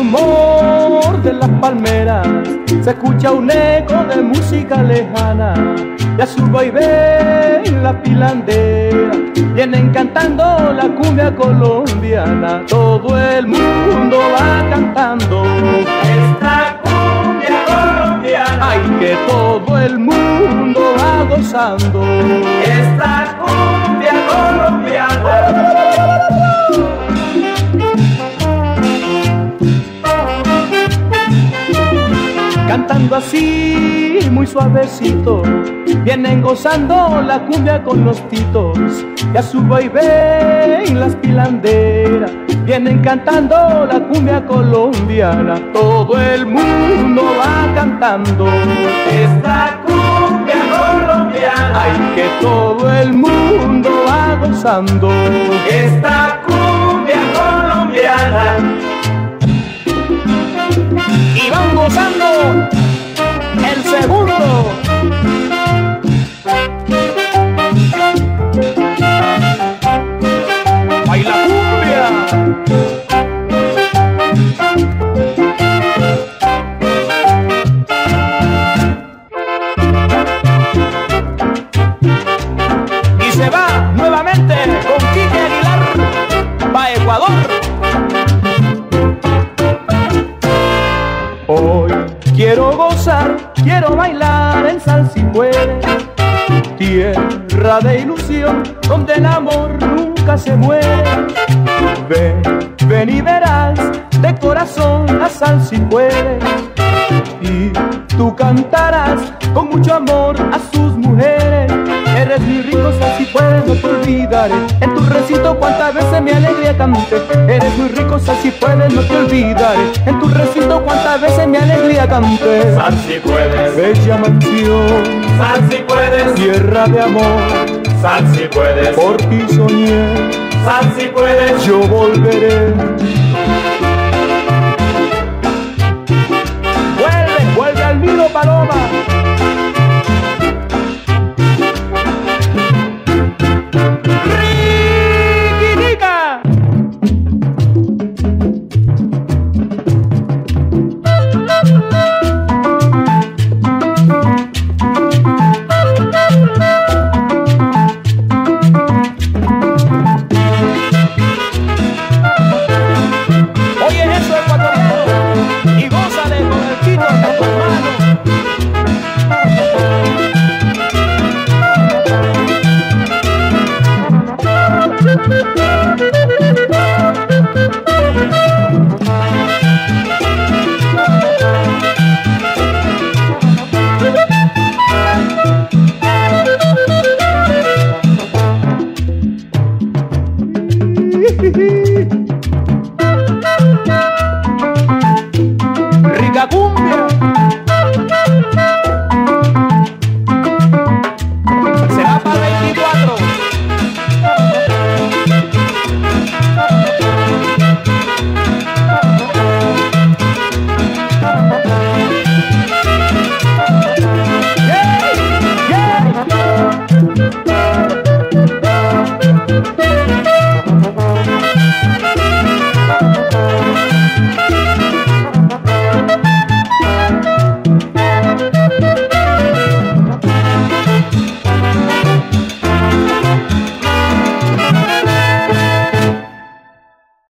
rumor de las palmeras se escucha un eco de música lejana. Ya subo y ven la pilandera, vienen cantando la cumbia colombiana. Todo el mundo va cantando esta cumbia colombiana. Ay, que todo el mundo va gozando esta cumbia colombiana. Cantando así muy suavecito, vienen gozando la cumbia con los titos. Ya subo y ven las pilanderas, vienen cantando la cumbia colombiana. Todo el mundo va cantando esta cumbia colombiana. Ay, que todo el mundo va gozando esta cumbia colombiana. Y van gozando el segundo. ¡Baila cumbia! Y se va nuevamente con Quique Aguilar pa' Ecuador. Hoy quiero gozar, quiero bailar en Salsipuedes, tierra de ilusión donde el amor nunca se muere. Ven, ven y verás de corazón a Salsipuedes, y tú cantarás con mucho amor a sus mujeres. Eres muy rico, Salsipuedes, no te olvidaré. En tu recinto cuántas veces mi alegría canté. Eres muy rico, Salsipuedes, no te olvidaré. En tu recinto cuántas veces mi alegría canté. Salsipuedes, bella mansión, Salsipuedes, tierra de amor, Salsipuedes, por ti soñé, Salsipuedes, yo volveré. Vuelve, vuelve al nido, paloma.